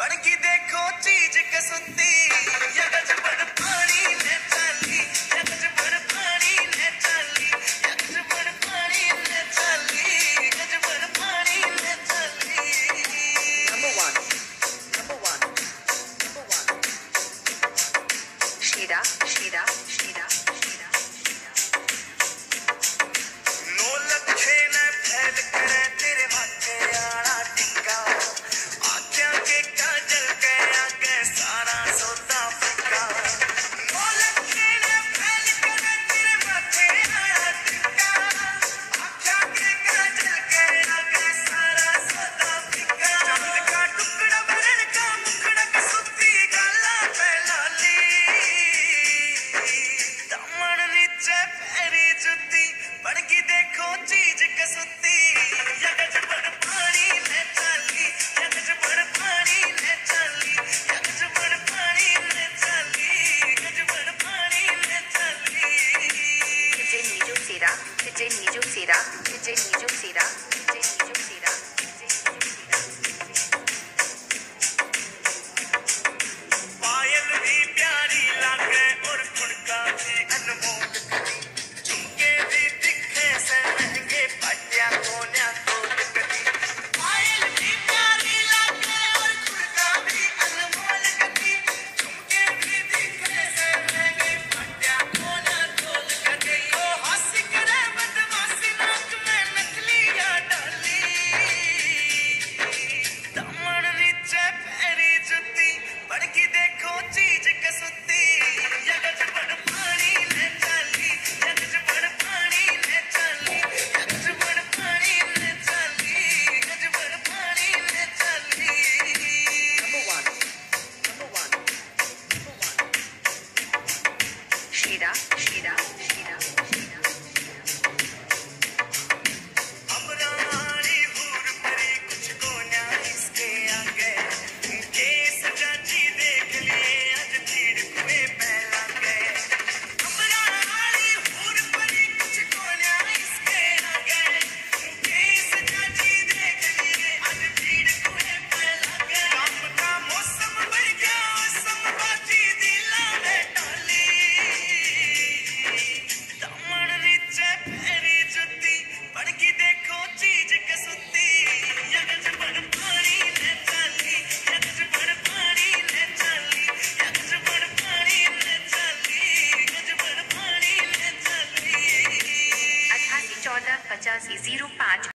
बनकी देखो चीज कसुती यगज बड़ पानी ने चाली यगज बड़ पानी ने चाली यगज बड़ पानी ने चाली यगज बड़ पानी ने चाली। Number one. Shira. नो लखे न फैल करे तेरे माथे आड़ा टिक्का आँखियाँ के काजल के आगे सारा सौदा फिक्का। नो लखे न फैल करे तेरे माथे आड़ा टिक्का आँखियाँ के काजल के आगे सारा सौदा फिक्का। चांद का टुकड़ा भरन का मुखड़ा कसुती गाला पे लाली दामन नीचे पैरी जुती बनकी देखो चीज कसुती यगज बड़ पानी ने चाली यगज बड़ पानी ने चाली यगज बड़ पानी ने चाली यगज बड़ पानी ने चाली। पायल भी प्यारी लागे और ठुमका भी अनमोल कदी झुमके भी दिखे से महंगे पटिया कोन्या तोल कदी। पायल भी प्यारी लागे और ठुमका भी अनमोल कदी झुमके भी दिखे से महंगे पटिया कोन्या तोल कदी। ओ हंसी करे बदमाशी नाक में नकलियां डाली दामन नीचे पैरी जुती बनकी देखो चीज कसुती यगज बड़ पानी ने चाली यगज बड़ पानी ने चाली यगज बड़ पानी ने चाली यगज बड़ पानी ने चाली। Number one. Shira. अमरानी हूर परी कुछ को ना इसके आगे केस चाची देख लिए आज भीड़ कुएं पे लग गए। अमरानी हूर परी कुछ को ना इसके आगे केस चाची देख लिए आज भीड़ कुएं पे लग गए। काम का मौसम बढ़ गया मौसम बाजी दिला में डाली दामन नीचे पैरी जुती बनकी देखो चीज कसुती यगज बड़ पानी ने चाली यगज बड़ पानी ने चाली यगज बड़ पानी ने चाली यगज बड़ पानी ने चाली। 88 14 85 05